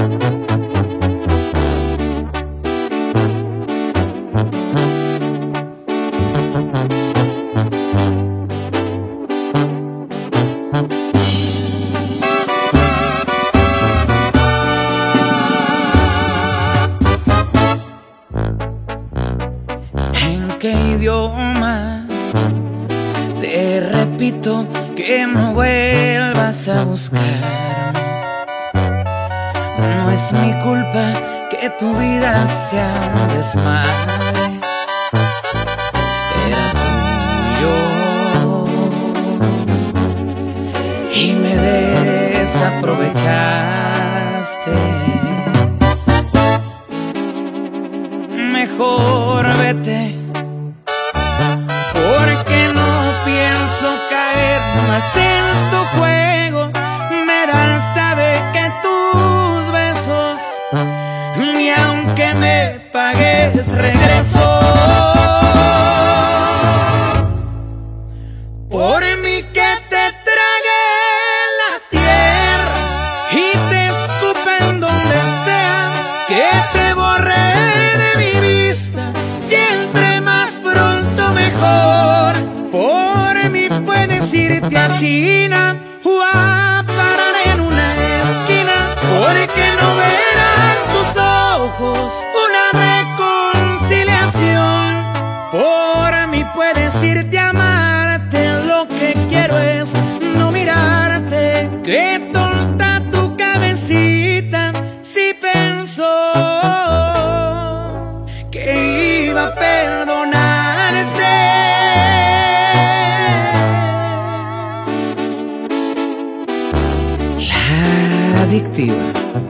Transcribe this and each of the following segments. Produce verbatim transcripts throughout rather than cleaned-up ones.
¿En qué idioma te repito que no vuelvas a buscarme? No es mi culpa que tu vida sea un desmadre. Era tuyo y me desaprovechaste. Mejor vete, porque no pienso caer más en tu juego. Me dan sabe que tus besos, ni aunque me pagues regreso. Por mí que te tragué la tierra y te escupen donde sea, que te borré de mi vista y entre más pronto mejor. Por mí puedes irte a China o a parar en una esquina, porque no verán tus ojos una reconciliación. Por mí puedes irte a amarte, lo que quiero es no mirarte. Qué tonta tu cabecita si pensó que iba a perdonarte. La adictiva.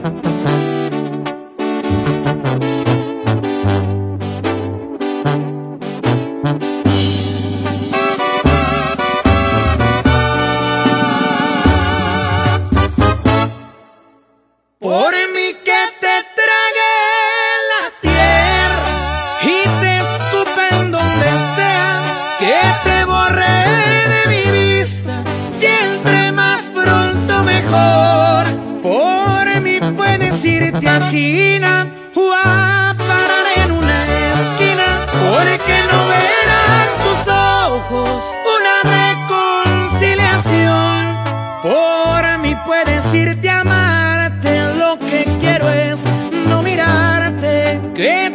Por mí que te tragué la tierra y te escupen donde sea, que te borré de mi vista y entre más pronto mejor. Por mí puedes irte a China o a parar en una esquina, porque no verán tus ojos una reconciliación. Por mí puedes irte a amarte, lo que quiero es no mirarte. Que